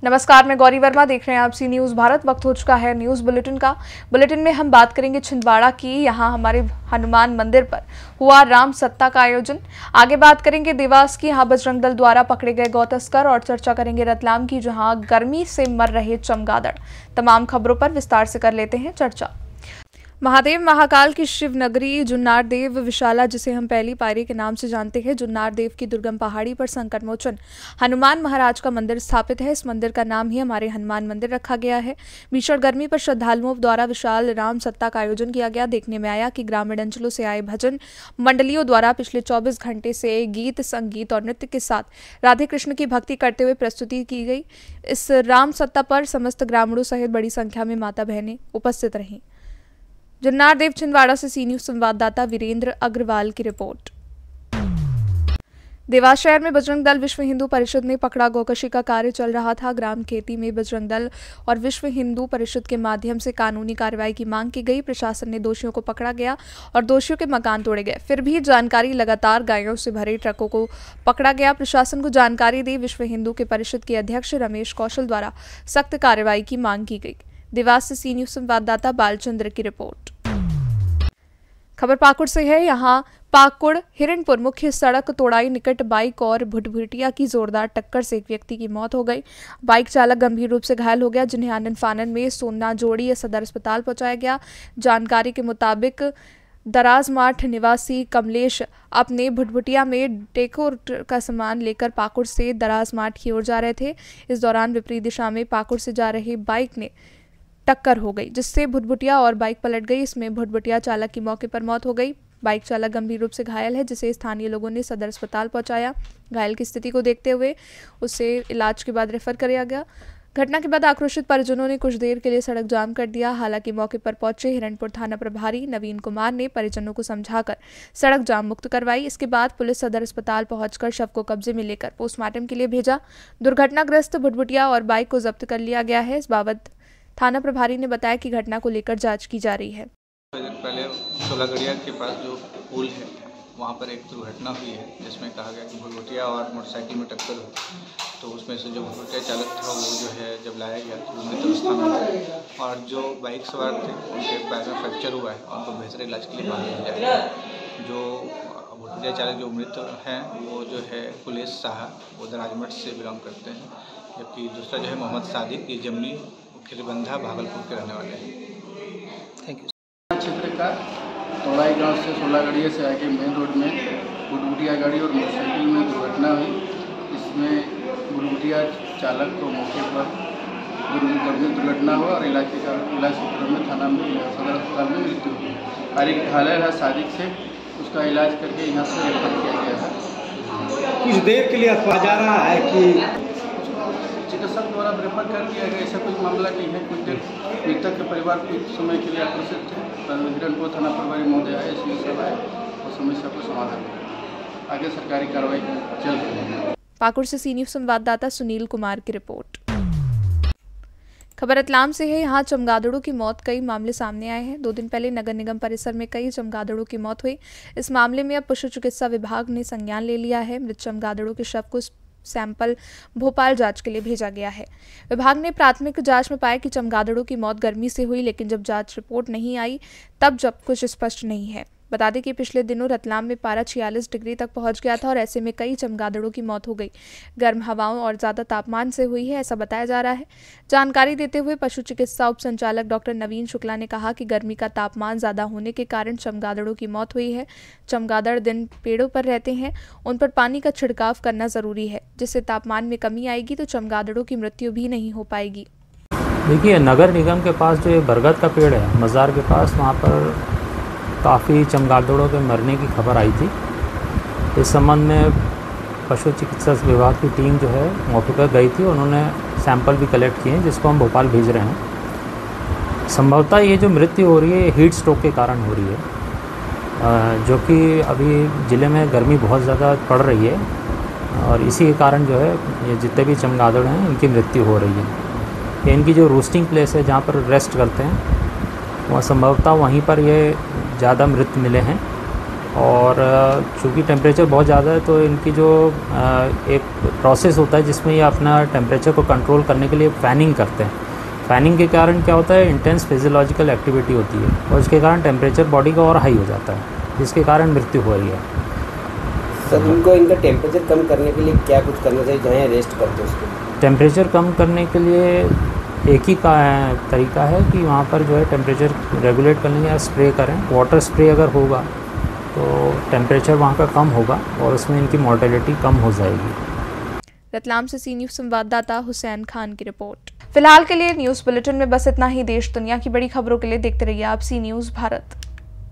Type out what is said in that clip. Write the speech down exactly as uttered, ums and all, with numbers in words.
नमस्कार, मैं गौरी वर्मा, देख रहे हैं आप सी न्यूज़ भारत। वक्त हो चुका है न्यूज़ बुलेटिन का। बुलेटिन में हम बात करेंगे छिंदवाड़ा की। यहाँ हमारे हनुमान मंदिर पर हुआ राम सत्ता का आयोजन। आगे बात करेंगे देवास की, यहाँ बजरंग दल द्वारा पकड़े गए गौ तस्कर, और चर्चा करेंगे रतलाम की, जहाँ गर्मी से मर रहे चमगादड़। तमाम खबरों पर विस्तार से कर लेते हैं चर्चा। महादेव महाकाल की शिव नगरी जुन्नार देव विशाला, जिसे हम पहली पायरी के नाम से जानते हैं, जुन्नार देव की दुर्गम पहाड़ी पर संकट मोचन हनुमान महाराज का मंदिर स्थापित है। इस मंदिर का नाम ही हमारे हनुमान मंदिर रखा गया है। भीषण गर्मी पर श्रद्धालुओं द्वारा विशाल राम सत्ता का आयोजन किया गया। देखने में आया कि ग्रामीण अंचलों से आए भजन मंडलियों द्वारा पिछले चौबीस घंटे से गीत, संगीत और नृत्य के साथ राधे कृष्ण की भक्ति करते हुए प्रस्तुति की गई। इस राम सत्ता पर समस्त ग्रामीणों सहित बड़ी संख्या में माता बहनें उपस्थित रहीं। जुन्नार देव छिंदवाड़ा से सी न्यूज़ संवाददाता वीरेंद्र अग्रवाल की रिपोर्ट। देवास शहर में बजरंग दल विश्व हिंदू परिषद ने पकड़ा गौकशी का कार्य चल रहा था। ग्राम खेती में बजरंग दल और विश्व हिंदू परिषद के माध्यम से कानूनी कार्रवाई की मांग की गई। प्रशासन ने दोषियों को पकड़ा गया और दोषियों के मकान तोड़े गए। फिर भी जानकारी लगातार गायों से भरे ट्रकों को पकड़ा गया। प्रशासन को जानकारी दी विश्व हिंदू के परिषद के अध्यक्ष रमेश कौशल द्वारा सख्त कार्रवाई की मांग की गई। देवास से सी न्यूज़ संवाददाता बालचंद्र की रिपोर्ट। खबर पाकुड़ से है। यहाँ पाकुड़ हिरणपुर मुख्य सड़क तोड़ाई निकट बाइक और भुटभुटिया की जोरदार टक्कर से एक व्यक्ति की मौत हो गई। बाइक चालक गंभीर रूप से घायल हो गया, जिन्हें आनन फानन में सोना जोड़ी सदर अस्पताल पहुंचाया गया। जानकारी के मुताबिक दराजमाठ निवासी कमलेश अपने भुटभुटिया में डेकोर का सामान लेकर पाकुड़ से दराजमाठ की ओर जा रहे थे। इस दौरान विपरीत दिशा में पाकुड़ से जा रही बाइक ने टक्कर हो गई, जिससे भुटभुटिया और बाइक पलट गई। इसमें भुटभुटिया चालक की मौके पर मौत हो गई। बाइक चालक गंभीर रूप से घायल है, जिसे स्थानीय लोगों ने सदर अस्पताल पहुंचाया। घायल की स्थिति को देखते हुए उसे इलाज के बाद रेफर किया गया। घटना के बाद आक्रोशित परिजनों ने कुछ देर के लिए सड़क जाम कर दिया। हालांकि मौके पर पहुंचे हिरणपुर थाना प्रभारी नवीन कुमार ने परिजनों को समझाकर सड़क जाम मुक्त करवाई। इसके बाद पुलिस सदर अस्पताल पहुंचकर शव को कब्जे में लेकर पोस्टमार्टम के लिए भेजा। दुर्घटनाग्रस्त भुटभुटिया और बाइक को जब्त कर लिया गया है। इस बाबत थाना प्रभारी ने बताया कि घटना को लेकर जांच की जा रही है। पहले सोलागड़िया के पास जो पुल है वहाँ पर एक दुर्घटना हुई है, जिसमें कहा गया कि भुटभुटिया और मोटरसाइकिल में टक्कर हुई। तो उसमें से जो भुटभुटिया चालक था वो जो है जब लाया गया तो मृत अवस्था में, और जो बाइक सवार थे उनके पैर में फ्रैक्चर हुआ है, उनको बेहतर इलाज के लिए बाहर भेजा गया। जो भुटभुटिया चालक जो मृत हैं वो जो है कुलेश शाह, वो दराजमठ से बिलोंग करते हैं, जबकि दूसरा जो है मोहम्मद सादिक, ये जमनी खिरबंधा भागलपुर के रहने वाले हैं। Thank you. क्षेत्र का तोड़ाई गांव से सोलागड़िया से आगे मेन रोड में भुटभुटिया गाड़ी और मोटरसाइकिल में दुर्घटना हुई। इसमें भुटभुटिया चालक को मौके पर गंभीर दुर्घटना हुआ और इलाज के इलाज के क्रम में थाना में सदर अस्पताल में मृत्यु हुई। और एक घायल है सादिक से, उसका इलाज करके यहाँ से रेफर किया गया है। कुछ देर के लिए अफवाह जा रहा है कि चिकित्सक द्वारा रेफर कर दिया गया। ऐसा कुछ मामला नहीं है। कुछ देर मृतक के परिवार कुछ समय के लिए आक्रोशित थे। हिरणपुर थाना प्रभारी महोदय आए, एस सब आए और समस्या को समाधान किया। आगे सरकारी कार्रवाई चल रही है। पाकुड़ से सी न्यूज़ संवाददाता सुनील कुमार की रिपोर्ट। खबर रतलाम से है। यहाँ चमगादड़ों की मौत, कई मामले सामने आए हैं। दो दिन पहले नगर निगम परिसर में कई चमगादड़ों की मौत हुई। इस मामले में अब पशु चिकित्सा विभाग ने संज्ञान ले लिया है। मृत चमगादड़ों के शव को सैंपल भोपाल जांच के लिए भेजा गया है। विभाग ने प्राथमिक जांच में पाया कि चमगादड़ों की मौत गर्मी से हुई, लेकिन जब जांच रिपोर्ट नहीं आई तब जब कुछ स्पष्ट नहीं है। बता दें कि पिछले दिनों रतलाम में पारा छियालीस डिग्री तक पहुंच गया था और ऐसे में कई चमगादड़ों की मौत हो गई। गर्म हवाओं और ज़्यादा तापमान से हुई है, ऐसा बताया जा रहा है। जानकारी देते हुए पशु चिकित्सा उप संचालक डॉक्टर नवीन शुक्ला ने कहा कि गर्मी का तापमान ज़्यादा होने के कारण चमगादड़ों की मौत हुई है। चमगादड़ दिन पेड़ों पर रहते हैं, उन पर पानी का छिड़काव करना ज़रूरी है, जिससे तापमान में कमी आएगी तो चमगादड़ों की मृत्यु भी नहीं हो पाएगी। देखिए, नगर निगम के पास जो बरगद का पेड़ है मज़ार के पास, वहाँ पर काफ़ी चमगादड़ों के मरने की खबर आई थी। इस संबंध में पशु चिकित्सा विभाग की टीम जो है मौके पर गई थी। उन्होंने सैंपल भी कलेक्ट किए हैं, जिसको हम भोपाल भेज रहे हैं। संभवतः ये जो मृत्यु हो रही है हीट स्ट्रोक के कारण हो रही है, जो कि अभी ज़िले में गर्मी बहुत ज़्यादा पड़ रही है और इसी के कारण जो है ये जितने भी चमगादड़ हैं इनकी मृत्यु हो रही है। इनकी जो रोस्टिंग प्लेस है जहाँ पर रेस्ट करते हैं, वह संभवतः वहीं पर ये ज़्यादा मृत मिले हैं और चूँकि टेम्परेचर बहुत ज़्यादा है तो इनकी जो एक प्रोसेस होता है जिसमें ये अपना टेम्परेचर को कंट्रोल करने के लिए फैनिंग करते हैं। फैनिंग के कारण क्या होता है, इंटेंस फिजियोलॉजिकल एक्टिविटी होती है और इसके कारण टेम्परेचर बॉडी का और हाई हो जाता है, जिसके कारण मृत्यु हो रही है। सर इनको इनका टेम्परेचर कम करने के लिए क्या कुछ करना चाहिए जहाँ रेस्ट करते हैं उसको? टेम्परेचर कम करने के लिए एक ही का तरीका है कि वहाँ पर जो है टेम्परेचर रेगुलेट करने के लिए स्प्रे करें। वाटर स्प्रे अगर होगा तो टेम्परेचर वहाँ का कम होगा और उसमें इनकी मॉर्टेलिटी कम हो जाएगी। रतलाम से सी न्यूज़ संवाददाता हुसैन खान की रिपोर्ट। फिलहाल के लिए न्यूज़ बुलेटिन में बस इतना ही। देश दुनिया की बड़ी खबरों के लिए देखते रहिए आप सी न्यूज़ भारत।